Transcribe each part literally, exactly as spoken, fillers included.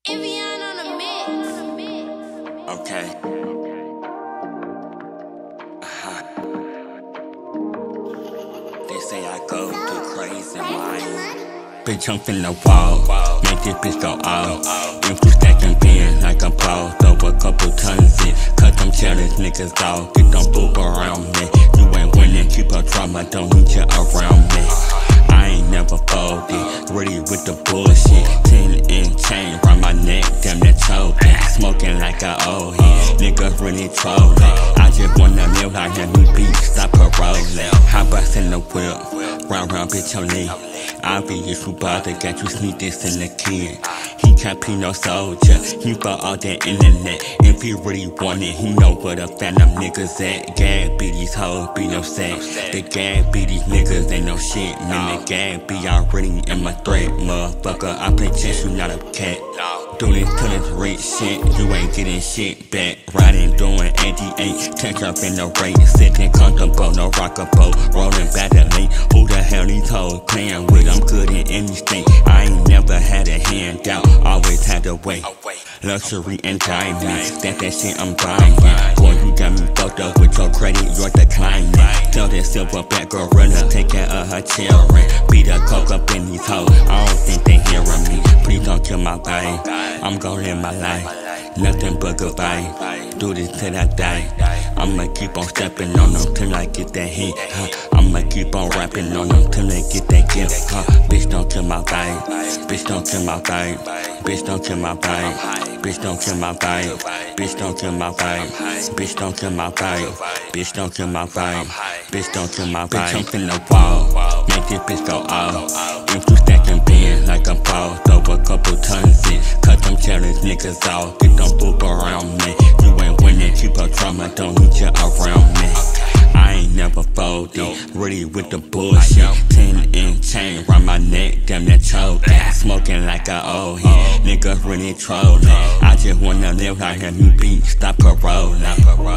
Kiwon on the mix. Okay. Uh-huh. They say I go too crazy, man. Bitch, I'm finna walk, make this bitch go off. If you stacking pins like a ball, throw a couple tons in. Cut them challenge niggas off, get them boop around me. You ain't winning, keep a drama, don't need you around me. I ain't never folded, ready with the bullshit. Ten inch chain round my neck, damn that choking. Smoking like a old head, niggas really trolling. I just wanna live like a new beat, stop paroling. Hot bus in the whip, round round bitch on me. Obvious who bother, got you sneak this in the kid. He can't be no soldier, he bought all that internet. If he really want it, he know where the phantom niggas at. Gag be these hoes, be no sex. The gag be these niggas, ain't no shit. Man, the gag be already in my threat. Motherfucker, I play chess, you not a cat. Do this to this rich shit, you ain't getting shit back. Riding, doing eighty-eight, touch up in the rate. Sitting comfortable, no rocker boat, rolling back the lane. Who the hell these hoes playing with? I'm good in any state. I ain't never had a handout, always had to wait. Luxury and diamonds, that that shit I'm buying. Boy, you got me fucked up with your credit, you're declining. Tell that silverback gorilla, take care of her children. Beat a coke up in these hoes, I don't think they hearing me. Please don't kill my vibe, I'm gon' live my life. Nothing but goodbye, do this till I die. I'ma keep on stepping on them till I get that hit, huh? I'ma keep on rapping on them till they get that gift, huh? Bitch, don't kill my vibe, bitch, don't kill my vibe, bitch, don't kill my vibe, bitch, don't kill my vibe, bitch, don't kill my vibe, bitch, don't kill my vibe, bitch, don't kill my vibe, bitch, don't kill my vibe. Bitch, I'm finna walk, make this bitch go off. If you stacking pins like a ball, throw a couple tons in. Cut them challenge niggas off, get them boop around me. You ain't winning, keep a drama, don't need you around me. I ain't never folded, ready with the bullshit. Ten inch chain round my neck, damn that choking. Smoking like a old head, niggas really trolling. I just wanna live like a new beat, stop paroling. Make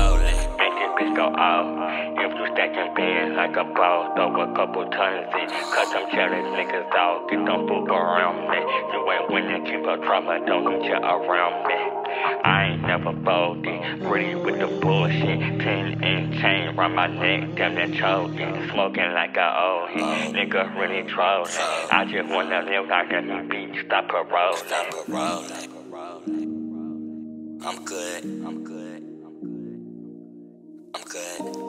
this bitch go off. If you stacking pins like a ball, throw a couple tons in. Cut them challenge niggas off, get them boop around me. You ain't winning, keep a drama, don't need you around me. I ain't never folded, ready with the bullshit. Ten inch chain round my neck, damn that choking. Smoking like a old head, niggas really trolling. I just wanna live like a new beat, stop paroling. I'm good, I'm good, I'm good, I'm good.